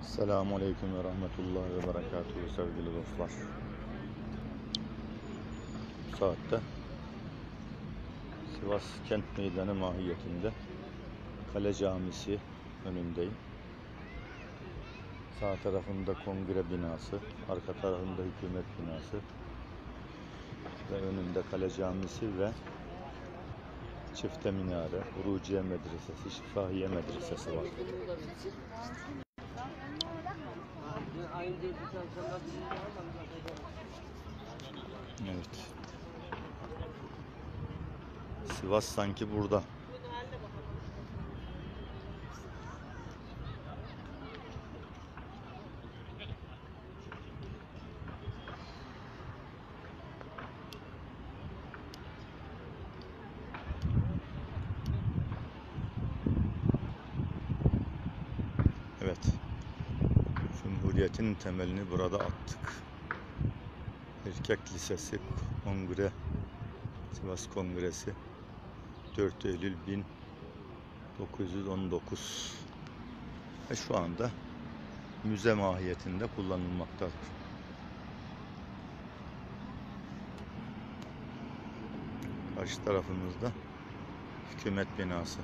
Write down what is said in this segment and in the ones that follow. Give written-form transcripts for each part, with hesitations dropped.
Selamünaleyküm ve rahmetullahi ve berekatuhu sevgili dostlar. Bu saatte Sivas Kent Meydanı mahiyetinde Kale Camisi önündeyim. Sağ tarafında kongre binası, arka tarafında hükümet binası ve önünde Kale Camisi ve Çifte Minare, Uruciye Medresesi, Şifahiye Medresesi var. Evet. Sivas sanki burada. Evet. Cumhuriyet'in temelini burada attık. Erkek Lisesi Kongre, Sivas Kongresi 4 Eylül 1919 ve şu anda müze mahiyetinde kullanılmaktadır. Karşı tarafımızda hükümet binası.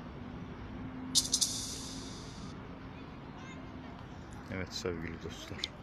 Evet sevgili dostlar.